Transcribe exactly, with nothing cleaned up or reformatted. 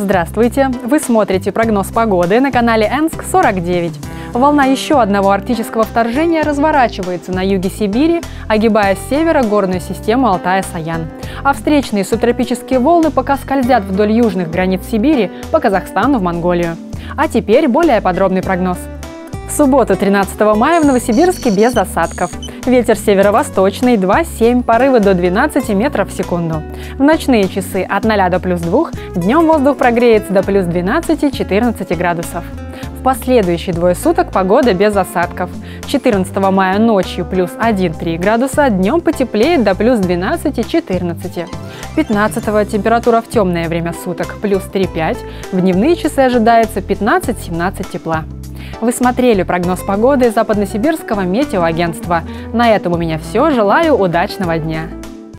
Здравствуйте! Вы смотрите прогноз погоды на канале Энск сорок девять. Волна еще одного арктического вторжения разворачивается на юге Сибири, огибая с севера горную систему Алтай-Саян. А встречные субтропические волны пока скользят вдоль южных границ Сибири по Казахстану в Монголию. А теперь более подробный прогноз. В субботу, тринадцатого мая, в Новосибирске без осадков. Ветер северо-восточный два семь, порывы до двенадцати метров в секунду. В ночные часы от ноля до плюс двух, днем воздух прогреется до плюс двенадцати-четырнадцати градусов. В последующие двое суток погода без осадков. четырнадцатого мая ночью плюс один-три градуса, днем потеплеет до плюс двенадцати-четырнадцати. пятнадцатого температура в темное время суток плюс три-пять, в дневные часы ожидается пятнадцать-семнадцать тепла. Вы смотрели прогноз погоды Западносибирского метеоагентства. На этом у меня все. Желаю удачного дня!